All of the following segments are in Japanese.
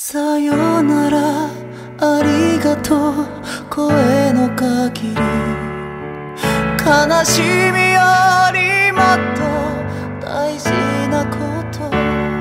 さよならありがとう声の限り悲しみよりもっと大事なこと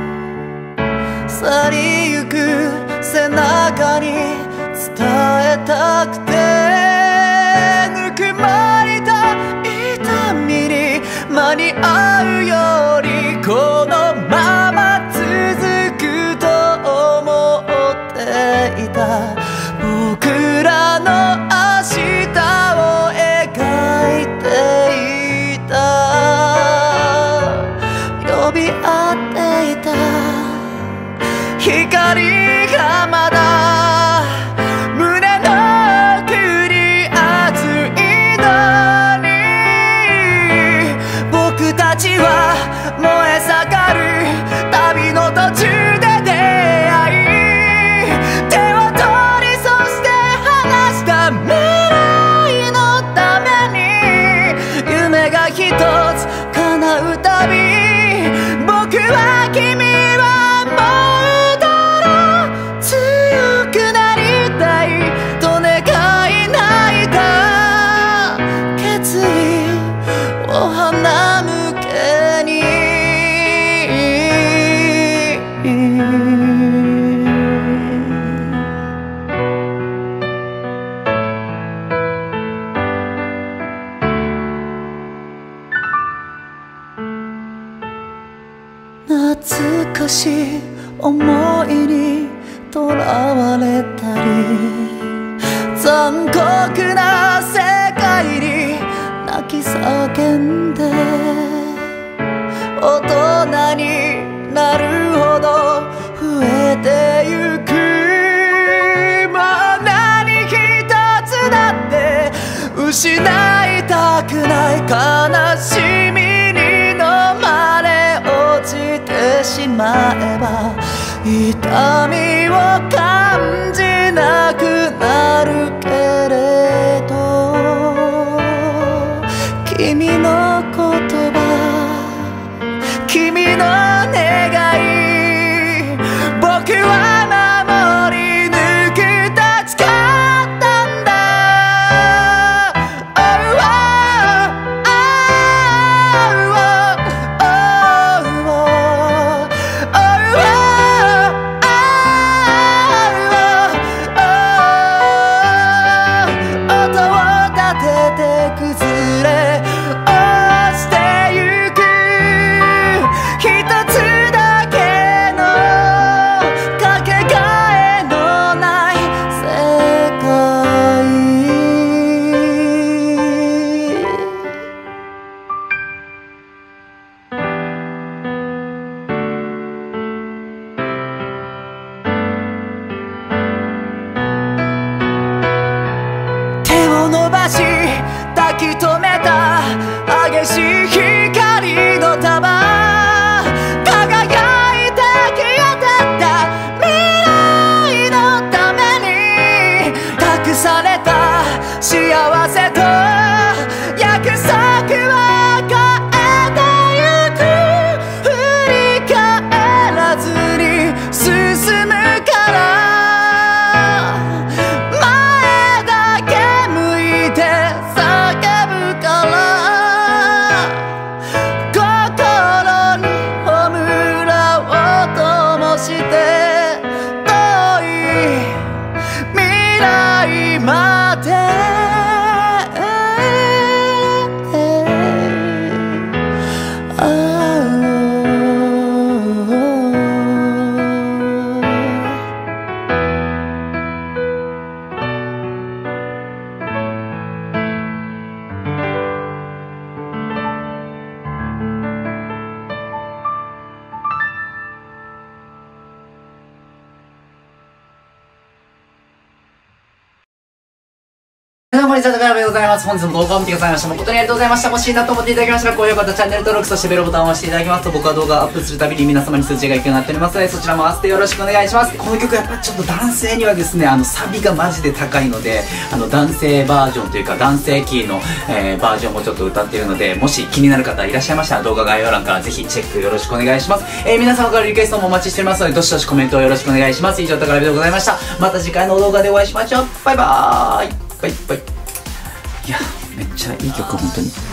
去りゆく背中に伝えたくてぬくまりと痛みに間に合うよりこのまま続くと思っていた僕らの明日を描いていた呼び合っていた光がまだ胸の奥に熱いのに僕たちは燃え盛る旅の途中で出会い手を取りそして離した未来のために夢が一つ叶うたび僕は君はもうだろう強くなりたいと願い泣いた決意を花向けに懐かしい思いにとらわれたり残酷な世界に泣き叫んで大人になるほど増えてゆくもう何一つだって失いたくない悲しみに飲まれ落ちてしまえば痛みを感じなくなるけれど君の言葉君の願い僕は守り抜くと誓ったんだ Oh, oh, oh, oh, oh, oh, 音を立てて崩れ落ちてゆく一つだけのかけ皆様こんにちは、高山でございます。本日の動画を見てくださいました。誠にありがとうございました。もしいいなと思っていただきましたら、高評価とチャンネル登録、そしてベルボタンを押していただきますと、僕は動画をアップするたびに皆様に通知が行くようになっておりますので、そちらも合わせてよろしくお願いします。この曲やっぱちょっと男性にはですね、サビがマジで高いので、男性バージョンというか、男性キーの、バージョンもちょっと歌っているので、もし気になる方いらっしゃいましたら、動画概要欄からぜひチェックよろしくお願いします。皆様からリクエストもお待ちしておりますので、どしどしコメントをよろしくお願いします。以上、高山でございました。また次回の動画でお会いしましょう。バイバーイ。バイバイ。いや、めっちゃいい曲、本当に。